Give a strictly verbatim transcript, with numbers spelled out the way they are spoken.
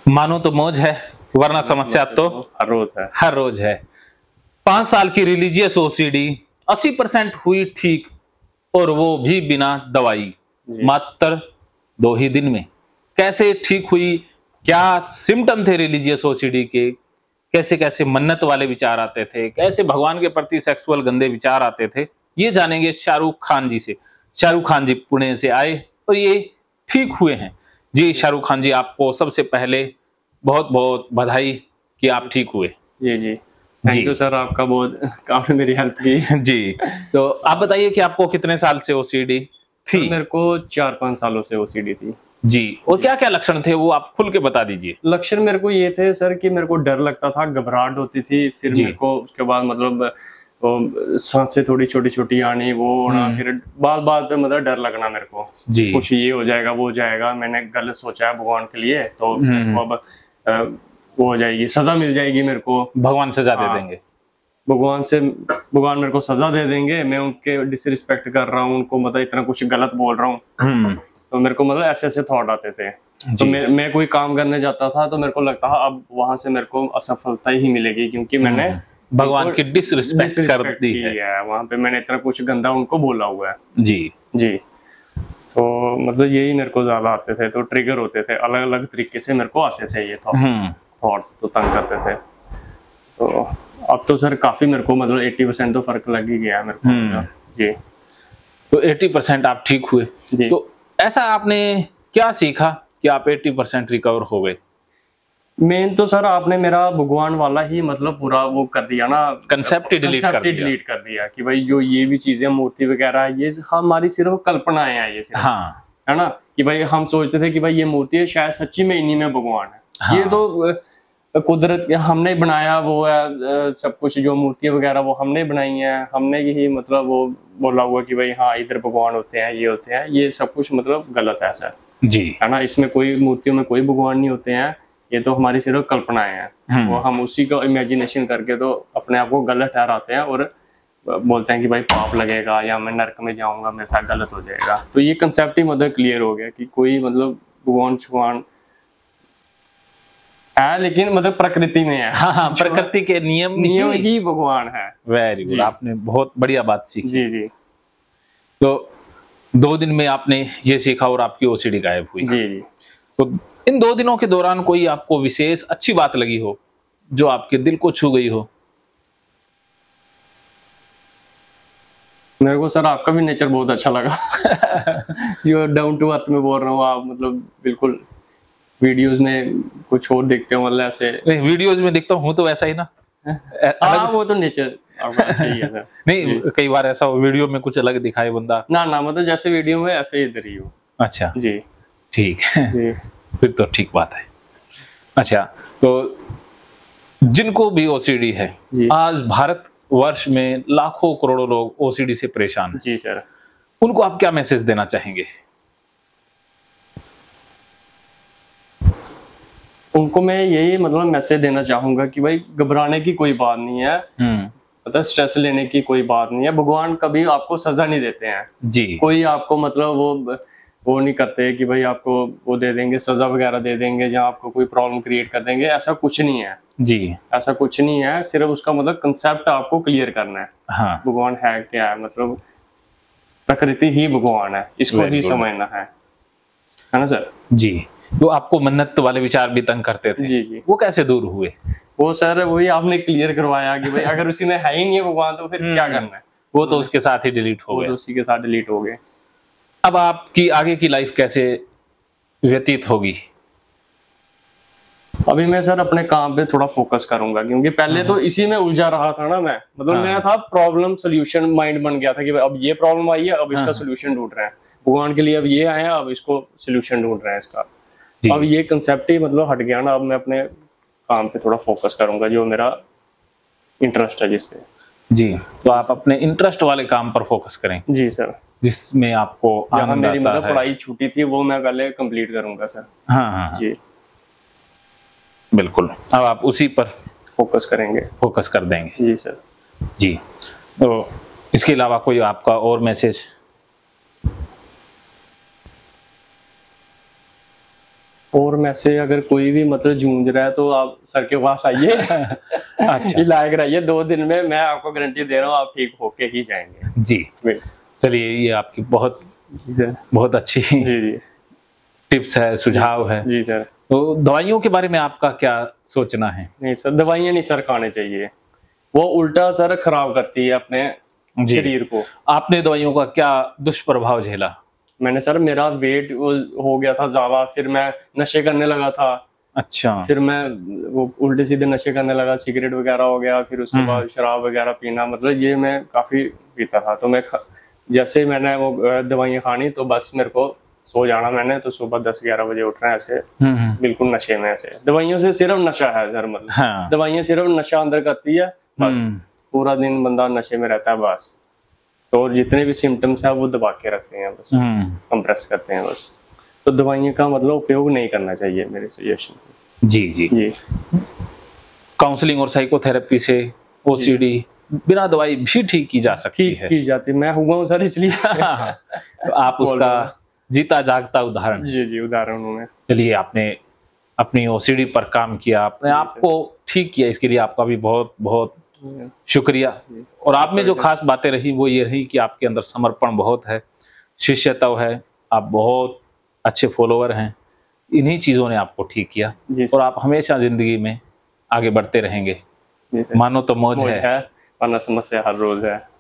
मानो तो मौज है, वरना समस्या तो हर रोज है हर रोज है। पांच साल की रिलीजियस ओसीडी अस्सी परसेंट हुई ठीक, और वो भी बिना दवाई, मात्र दो ही दिन में। कैसे ठीक हुई, क्या सिम्टम थे रिलीजियस ओसीडी के, कैसे कैसे मन्नत वाले विचार आते थे, कैसे भगवान के प्रति सेक्सुअल गंदे विचार आते थे, ये जानेंगे शाहरुख खान जी से। शाहरुख खान जी पुणे से आए और ये ठीक हुए हैं। जी शाहरुख खान जी, आपको सबसे पहले बहुत बहुत बधाई कि आप ठीक हुए। जी जी थैंक यू सर, आपका बहुत काफी मेरी हेल्प की। जी, तो आप बताइए कि आपको कितने साल से ओसीडी थी? मेरे को चार पांच सालों से ओसीडी थी जी। और क्या क्या लक्षण थे वो आप खुल के बता दीजिए। लक्षण मेरे को ये थे सर कि मेरे को डर लगता था, घबराहट होती थी, फिर मेरे को उसके बाद मतलब सांसें थोड़ी छोटी छोटी आनी, वो होना, फिर बात बात पे मतलब डर लगना मेरे को जी। कुछ ये हो जाएगा वो हो जाएगा, मैंने गलत सोचा है भगवान के लिए, तो अब वो हो जाएगी, सजा मिल जाएगी मेरे को, भगवान सजा दे देंगे, भगवान से भगवान मेरे को सजा दे देंगे, मैं उनके डिसरिस्पेक्ट कर रहा हूँ, उनको मतलब इतना कुछ गलत बोल रहा हूँ, तो मेरे को मतलब ऐसे ऐसे थॉट आते थे। तो मैं मैं कोई काम करने जाता था तो मेरे को लगता था अब वहां से मेरे को असफलता ही मिलेगी, क्योंकि मैंने भगवान की डिसरिस्पेक्ट कर दी है, है वहां पे, मैंने इतना कुछ गंदा उनको बोला हुआ है। जी जी तो मतलब यही मेरे को ज्यादा आते थे, तो ट्रिगर होते थे, अलग अलग तरीके से मेरे को आते थे ये थॉट्स, तो तंग करते थे। तो अब तो सर काफी मेरे को मतलब अस्सी परसेंट तो फर्क लग ही गया है मेरे को। जी तो अस्सी परसेंट आप ठीक हुए। जी। तो ऐसा आपने क्या सीखा कि आप अस्सी परसेंट रिकवर हो गए? मेन तो सर आपने मेरा भगवान वाला ही मतलब पूरा वो कर दिया ना, कंसेप्ट ही डिलीट कर दिया डिलीट कर दिया कि भाई जो ये भी चीजें मूर्ति वगैरह ये हमारी सिर्फ कल्पनाएं हैं, ये सिर्फ हाँ है ना, कि भाई हम सोचते थे कि भाई ये मूर्ति है, शायद सच्ची में इन्हीं में भगवान है। हाँ। ये तो कुदरत हमने बनाया वो है, सब कुछ जो मूर्तियां वगैरह वो हमने बनाई हैं, हमने यही मतलब वो बोला हुआ कि भाई हाँ इधर भगवान होते हैं, ये होते हैं, ये सब कुछ मतलब गलत है सर जी, है ना। इसमें कोई मूर्तियों में कोई भगवान नहीं होते हैं, ये तो हमारी सिर्फ कल्पनाएं हैं, वो हम उसी को इमेजिनेशन करके तो अपने आप को गलत ठहराते हैं और बोलते हैं कि भाई पाप लगेगा या मैं नर्क में जाऊंगा, मेरे साथ गलत हो जाएगा। तो ये कंसेप्ट ही मतलब क्लियर हो गया कि कोई मतलब भगवान छुआन है, लेकिन मतलब प्रकृति में है। हाँ, हाँ, प्रकृति के नियम नियम ही भगवान है। वेरी गुड, आपने बहुत बढ़िया बात सीखी। जी जी तो दो दिन में आपने ये सीखा और आपकी ओसीडी गायब हुई। जी जी तो इन दो दिनों के दौरान कोई आपको विशेष अच्छी बात लगी हो जो आपके दिल को छू गई हो? मेरे को सर आपका भी नेचर बहुत अच्छा लगा। जो डाउन टू अर्थ में बोल रहा हूँ आप, मतलब बिल्कुल वीडियोस में कुछ और देखते हो, मतलब ऐसे वीडियोस में देखता हूँ तो वैसा ही ना। हाँ वो तो नेचर अच्छा ही है सर। नहीं कई बार ऐसा हो वीडियो में कुछ अलग दिखाए बंदा, ना ना मतलब जैसे वीडियो में ऐसे ही इधर ही हो। अच्छा जी ठीक है, फिर तो ठीक बात है। अच्छा तो जिनको भी ओसीडी है, आज भारत वर्ष में लाखों करोड़ों लोग ओसीडी से परेशान हैं। जी सर, उनको आप क्या मैसेज देना चाहेंगे? उनको मैं यही मतलब मैसेज देना चाहूंगा कि भाई घबराने की कोई बात नहीं है, मतलब स्ट्रेस लेने की कोई बात नहीं है। भगवान कभी आपको सजा नहीं देते हैं जी, कोई आपको मतलब वो वो नहीं करते कि भाई आपको वो दे देंगे, सजा वगैरह दे देंगे या आपको कोई प्रॉब्लम क्रिएट कर देंगे, ऐसा कुछ नहीं है जी, ऐसा कुछ नहीं है। सिर्फ उसका मतलब कंसेप्ट आपको क्लियर करना है। हाँ। भगवान है क्या है, मतलब प्रकृति ही भगवान है, इसको ही समझना है है ना सर। जी, तो आपको मन्नत वाले विचार भी तंग करते थे, जी जी, वो कैसे दूर हुए? वो सर वही आपने क्लियर करवाया कि भाई अगर उसी में है ही नहीं है भगवान तो फिर क्या करना है, वो तो उसके साथ ही डिलीट हो गए, तो उसी के साथ डिलीट हो गए। अब आपकी आगे की लाइफ कैसे व्यतीत होगी? अभी मैं सर अपने काम पे थोड़ा फोकस करूंगा, क्योंकि पहले तो इसी में उलझा रहा था ना मैं, मतलब मैं था प्रॉब्लम सोल्यूशन माइंड बन गया था कि अब ये प्रॉब्लम आई है, अब इसका सोल्यूशन ढूंढ रहे हैं भगवान के लिए, अब ये आया अब इसको सोल्यूशन ढूंढ रहे हैं इसका। अब ये कंसेप्ट ही मतलब हट गया ना, अब मैं अपने काम पे थोड़ा फोकस करूंगा, जो मेरा इंटरेस्ट है जिसपे। जी, तो आप अपने इंटरेस्ट वाले काम पर फोकस करें। जी सर, जिसमें आपको आनंद मेरी आता मतलब है। पढ़ाई छूटी थी वो मैं पहले कंप्लीट करूंगा सर। हाँ हाँ जी बिल्कुल, अब आप उसी पर फोकस करेंगे, फोकस कर देंगे। जी सर। जी, तो इसके अलावा कोई आपका और मैसेज? और मैं से अगर कोई भी मतलब जूझ रहा है तो आप सर के पास आइए। अच्छा, इलाज कराइए, दो दिन में मैं आपको गारंटी दे रहा हूँ आप ठीक होके ही जाएंगे। जी चलिए, ये आपकी बहुत बहुत अच्छी जी जी टिप्स है, सुझाव है। जी सर। तो दवाइयों के बारे में आपका क्या सोचना है? नहीं सर, दवाइयाँ नहीं सर खाने चाहिए, वो उल्टा सर खराब करती है अपने शरीर को। आपने दवाइयों का क्या दुष्प्रभाव झेला? मैंने सर, मेरा वेट हो गया था ज्यादा, फिर मैं नशे करने लगा था। अच्छा। फिर मैं वो उल्टे सीधे नशे करने लगा, सिगरेट वगैरह हो गया, फिर उसके बाद शराब वगैरह पीना, मतलब ये मैं काफी पीता था। तो मैं जैसे मैंने वो दवाइयाँ खानी तो बस मेरे को सो जाना मैंने, तो सुबह दस ग्यारह बजे उठना है ऐसे बिल्कुल नशे में। ऐसे दवाइयों से सिर्फ नशा है सर, मतलब हाँ। दवाइयाँ सिर्फ नशा अंदर करती है, बस पूरा दिन बंदा नशे में रहता है बस। तो जितने भी सिम्टम्स है वो दबा के रखते हैं, बस कंप्रेस करते हैं बस। तो दवाइयों का मतलब उपयोग नहीं करना चाहिए मेरे सजेशन। जी जी जी। काउंसलिंग और साइकोथेरेपी से ओसीडी बिना दवाई भी ठीक की जा सकती है। की जाती, मैं हुआ हूँ सर इसलिए। तो आप उसका जीता जागता उदाहरण। जी जी उदाहरण हूँ मैं। चलिए, आपने अपनी ओसीडी पर काम किया, अपने आप को ठीक किया, इसके लिए आपका भी बहुत बहुत शुक्रिया। और आप में जो खास बातें रही वो ये रही कि आपके अंदर समर्पण बहुत है, शिष्यत्व है, आप बहुत अच्छे फॉलोअर हैं। इन्हीं चीजों ने आपको ठीक किया और आप हमेशा जिंदगी में आगे बढ़ते रहेंगे। मानो तो मौज है, वरना समस्या हर रोज है।